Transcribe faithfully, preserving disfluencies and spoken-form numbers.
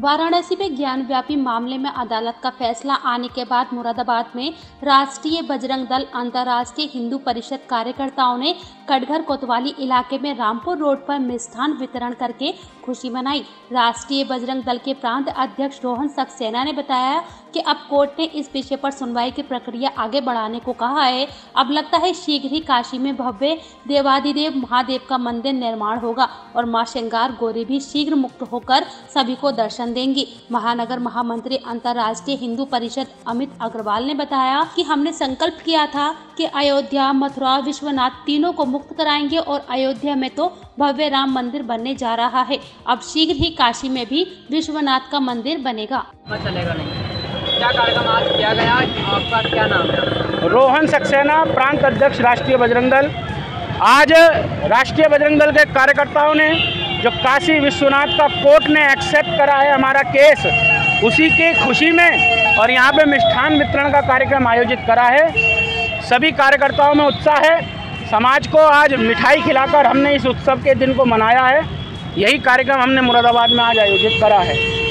वाराणसी में ज्ञानव्यापी मामले में अदालत का फैसला आने के बाद मुरादाबाद में राष्ट्रीय बजरंग दल अंतर्राष्ट्रीय हिंदू परिषद कार्यकर्ताओं ने कटघर कोतवाली इलाके में रामपुर रोड पर मिष्ठान वितरण करके खुशी मनाई। राष्ट्रीय बजरंग दल के प्रांत अध्यक्ष रोहन सक्सेना ने बताया कि अब कोर्ट ने इस विषय पर सुनवाई की प्रक्रिया आगे बढ़ाने को कहा है। अब लगता है शीघ्र ही काशी में भव्य देवादिदेव महादेव का मंदिर निर्माण होगा और मां श्रृंगार गौरी भी शीघ्र मुक्त होकर सभी को दर्शन देंगी। महानगर महामंत्री अंतर्राष्ट्रीय हिंदू परिषद अमित अग्रवाल ने बताया कि हमने संकल्प किया था कि अयोध्या, मथुरा, विश्वनाथ तीनों को मुक्त कराएंगे और अयोध्या में तो भव्य राम मंदिर बनने जा रहा है। अब शीघ्र ही काशी में भी विश्वनाथ का मंदिर बनेगा। चलेगा नहीं। क्या कार्यक्रम आज किया गया? आपका क्या नाम है? रोहन सक्सेना, प्रांत अध्यक्ष राष्ट्रीय बजरंग दल। आज राष्ट्रीय बजरंग दल के कार्यकर्ताओं ने जो काशी विश्वनाथ का कोर्ट ने एक्सेप्ट करा है हमारा केस, उसी की खुशी में और यहाँ पे मिष्ठान वितरण का कार्यक्रम आयोजित करा है। सभी कार्यकर्ताओं में उत्साह है। समाज को आज मिठाई खिलाकर हमने इस उत्सव के दिन को मनाया है। यही कार्यक्रम हमने मुरादाबाद में आज आयोजित करा है।